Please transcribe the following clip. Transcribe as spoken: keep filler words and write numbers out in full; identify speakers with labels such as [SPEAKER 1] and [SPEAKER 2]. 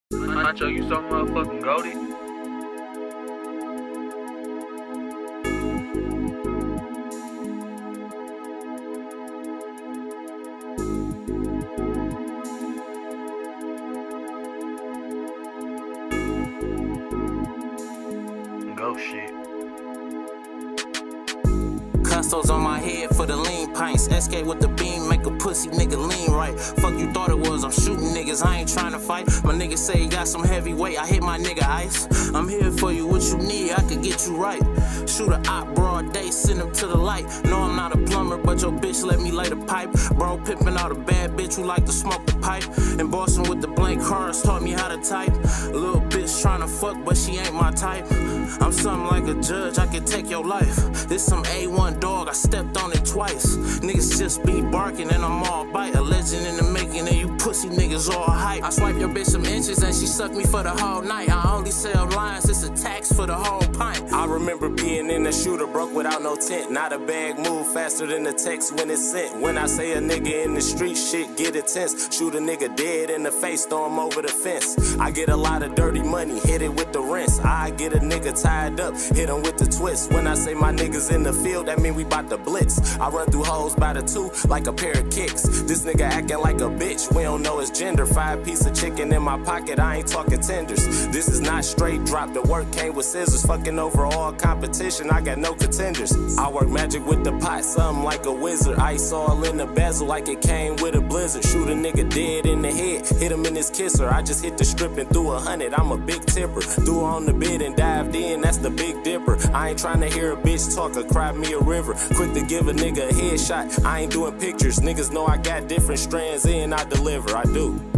[SPEAKER 1] Macho, you so motherfucking goated. Go shit.
[SPEAKER 2] Custos on my head for the lean pints. Escape with the beam, make a pussy nigga lean right. Fuck you thought it was, I'm shooting niggas, I ain't trying to fight. My nigga say he got some heavyweight, I hit my nigga ice. I'm here for you, what you need, I could get you right. Shoot a op broad day, send him to the light. No, I'm not a plumber, but your bitch let me lay the pipe. Bro, pimping out a bad bitch who like to smoke the pipe. In Boston with the blank cars, taught me how to type. A little bitch trying to fuck, but she ain't my type. I'm something like a judge, I can take your life. This some A one dog, I stepped on it twice. Niggas just be barking and I'm all bite. A legend in the making and you pussy niggas all hype. I swipe your bitch some inches and she sucked me for the whole night. I only sell lines, it's a tax for the whole pint. I remember being in the shooter, broke without no tent. Not a bag move faster than the text when it's sent. When I say a nigga in the street, shit get intense. Shoot a nigga dead in the face, throw him over the fence. I get a lot of dirty money, hit it with the rinse. I get a nigga tied up, hit him with the twist. When I say my niggas in the field, that mean we bout to blitz. I run through hoes by the two like a pair of kicks. This nigga acting like a bitch, we don't know his gender. Five piece of chicken in my pocket, I ain't talking tenders. This is not straight drop, the work came with scissors. Fucking over all competition, I got no contenders. I work magic with the pot, something like a wizard. Ice all in the bezel like it came with a blizzard. Shoot a nigga dead in the head, hit him in his kisser. I just hit the strip and threw a hundred, I'm a big tipper. Threw on the bid and dived in, that's the big dipper. I ain't trying to hear a bitch talk or cry me a river. Quick to give a nigga a headshot, I ain't doing pictures. Niggas know I got different strands in, I deliver, I do.